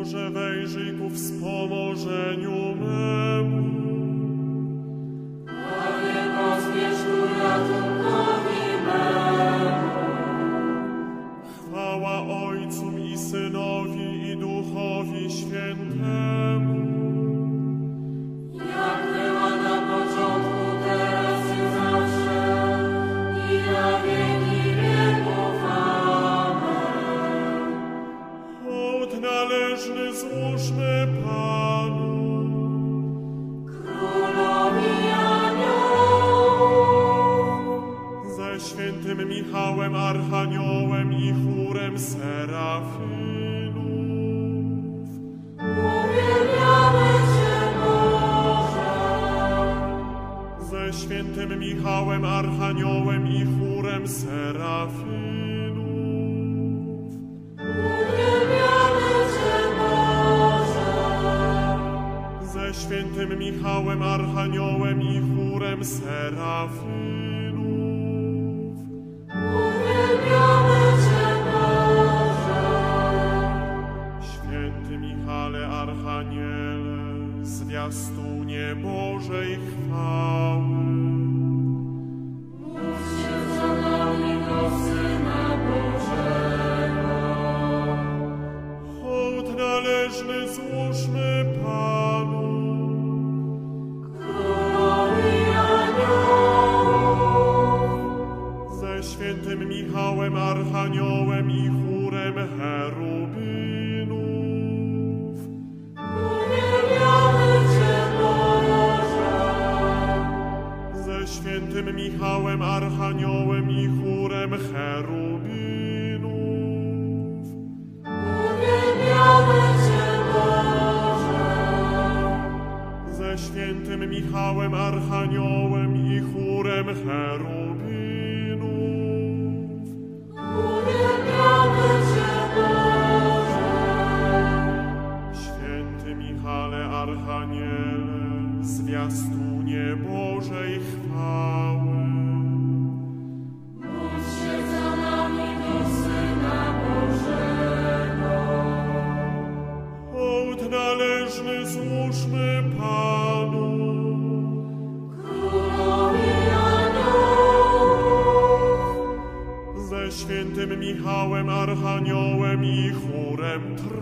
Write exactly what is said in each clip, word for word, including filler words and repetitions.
Boże, wejrzyj ku wspomożeniu memu. Panie, pospiesz ku ratunkowi memu. Chwała Ojcu i Synowi i Duchowi Świętemu. Jak była na początku, teraz i zawsze, i na wieki wieków. Amen. Hołd należny złóżmy Panu. Królowi aniołów. Ze świętym Michałem, Archaniołem i chórem serafinów. Uwielbiamy Cię, Boże. Ze świętym Michałem, Archaniołem i chórem serafinów. Uwielbiamy Cię, Boże. Ze świętym Michałem, Archaniołem i chórem serafinów. Uwielbiamy Cię, Boże. Święty Michale, Archaniele, zwiastunie Bożej chwały. Módlcie za nami do Syna Bożego. Hołd należny złóżmy Panu. Królowi aniołów. Ze świętym Michałem, Archaniołem i chórem cherubinów. Uwielbiamy Cię, Boże. Ze świętym Michałem, Archaniołem i chórem cherubinów. Uwielbiamy Cię, Boże. Ze świętym Michałem, Archaniołem i chórem cherubinów. Uwielbiamy Cię, Boże. Święty Michale, Archaniele, zwiastunie Bożej chwały. Módlcie za nami do Syna Bożego. Hołd należny złóżmy Panu. Królowi aniołów. Ze świętym Michałem, Archaniołem i chórem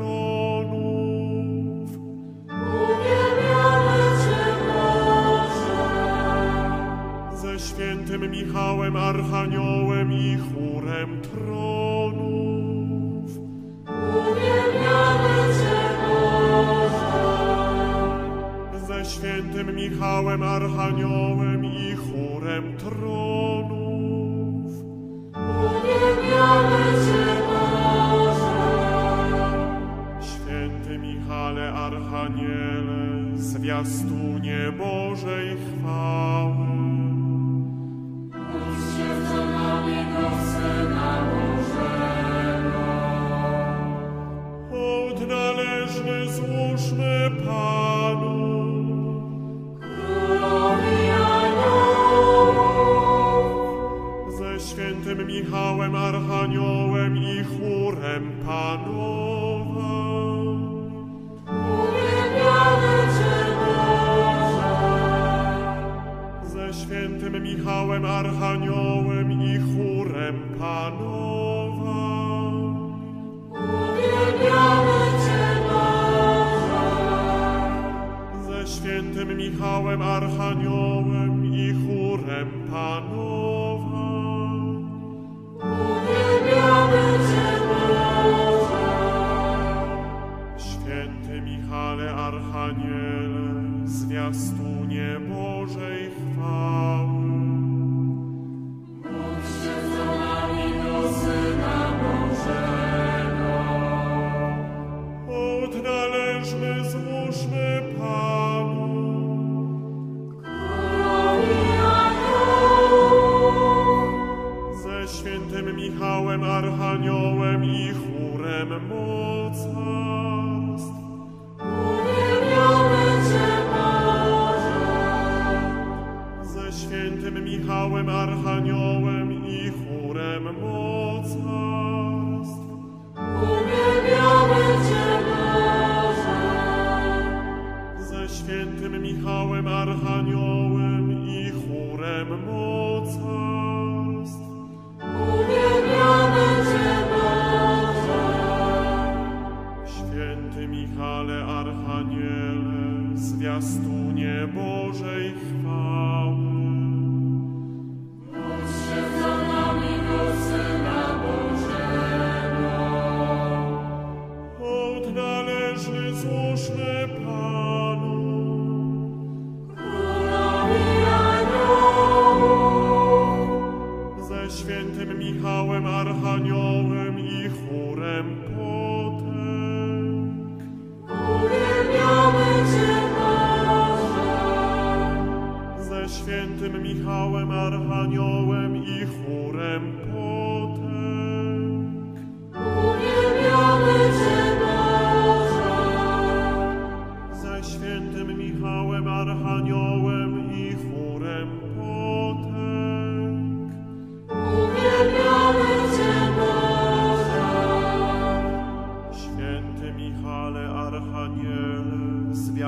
tronów. Uwielbiamy Cię, Boże. Ze świętym Michałem, Archaniołem i chórem tronów. Uwielbiamy Cię, Boże. Ze świętym Michałem, Archaniołem i chórem tronów. Uwielbiamy Cię, Boże. Święty Michale, Archaniele, zwiastunie Bożej chwały. Módlcie za nami do Syna Bożego. Hołd należny złóżmy Panu. Królowi aniołów. Ze świętym Michałem, Archaniołem i chórem Panowa. Uwielbiamy Cię, Boże. Ze świętym Michałem, Archaniołem i chórem Panowa. Uwielbiamy Cię, Boże. Ze świętym Michałem, Archaniołem i chórem Panowa. Uwielbiamy Cię, Boże. Święty Michale, Archaniele, zwiastunie Bożej chwały. Módlcie za nami do Syna Bożego. Hołd należny złóżmy Panu. Królowi aniołów. Ze świętym Michałem, Archaniołem i chórem mocarstw. Uwielbiamy Cię, Boże. Ze świętym Michałem, Archaniołem i chórem mocarstw. Uwielbiamy Cię, Boże.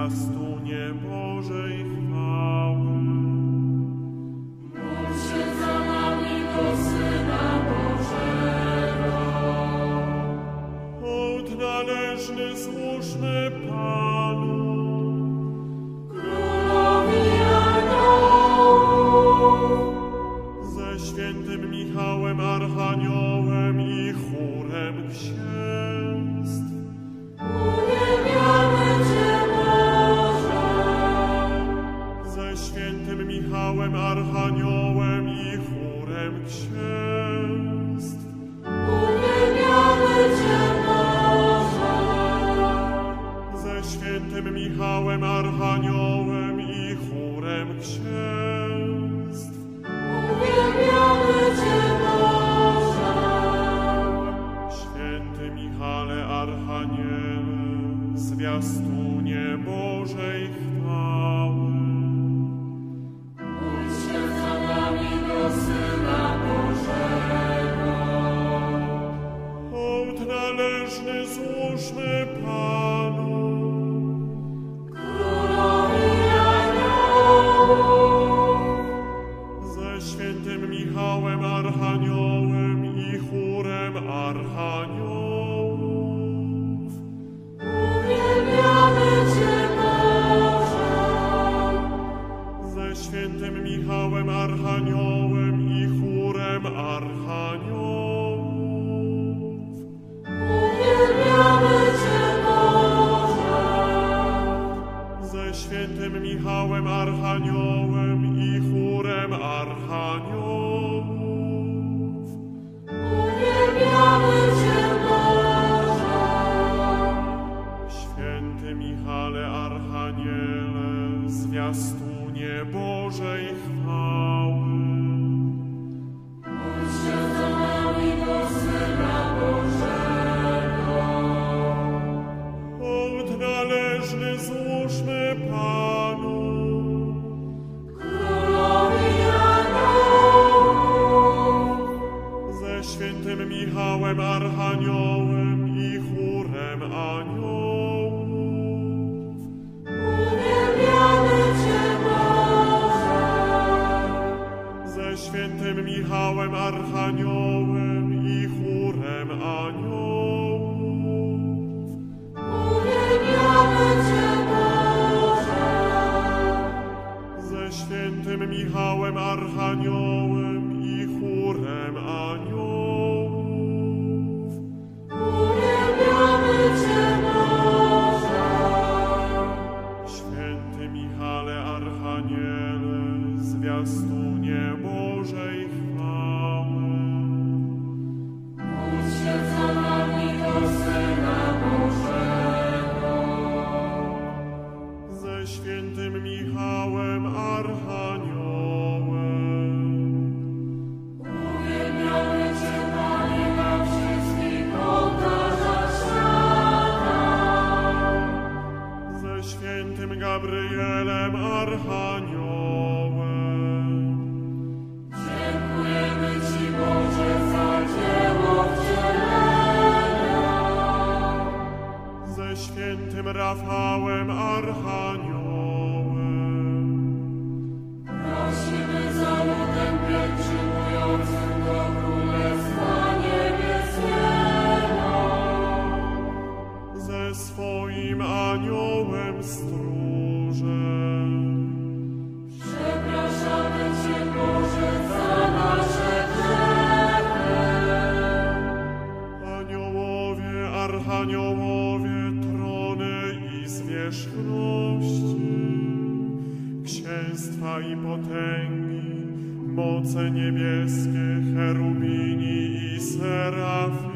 zwiastunie Bożej chwały. Módl się za nami do Syna Bożego. Hołd należny złóżmy Panu, Królowi aniołów. ze świętym Michałem Archaniołem i chórem księstw. Uwielbiamy Cię, Boże. Ze świętym Michałem Archaniołem i chórem księstw. Uwielbiamy Cię, Boże. Ze świętym Michałem Archaniołem i chórem księstw. Uwielbiamy Cię, Boże. Święty Michale Archaniele, zwiastunie Bożej chwały. Módl się za nami do Syna Bożego. Hołd należny złóżmy Panu, Królowi aniołów. ze świętym Michałem Archaniołem i chórem Archaniołów. Uwielbiamy Cię, Boże. Ze świętym Michałem Archaniołem i chórem Archaniołów. Uwielbiamy Cię, Boże. Ze świętym Michałem Archaniołem i chórem Archaniołów. Uwielbiamy Cię, Boże. Święty Michale Archaniele, zwiastunie Bożej chwały. Módl się za nami do Syna Bożego. Hołd należny złóżmy Panu, Królowi aniołów. ze świętym Michałem Archaniołem i chórem aniołów. Uwielbiamy Cię, Boże. Ze świętym Michałem Archaniołem i chórem aniołów. Uwielbiamy Cię, Boże. Ze świętym Michałem Archaniołem i chórem aniołów. Uwielbiamy Cię, Boże. Święty Michale Archaniele, zwiastunie Bożej chwały. Módl się za nami do Syna Bożego. Ze świętym Michałem Archaniołem. Uwielbiamy Cię, Panie, na wszystkich ołtarzach świata. Ze świętym Gabrielem Archaniołem. Dziękujemy Ci, Boże, za dzieło wcielenia. Ze świętym Rafałem Archaniołem. Prosimy za ludem pielgrzymującym do Królestwa Niebieskiego. Ze swoim aniołem stróżem. Przepraszamy Cię, Boże, za nasze grzechy. Aniołowie, archaniołowie, trony i zwierzchności, księstwa i potęgi, moce niebieskie, cherubini i serafy,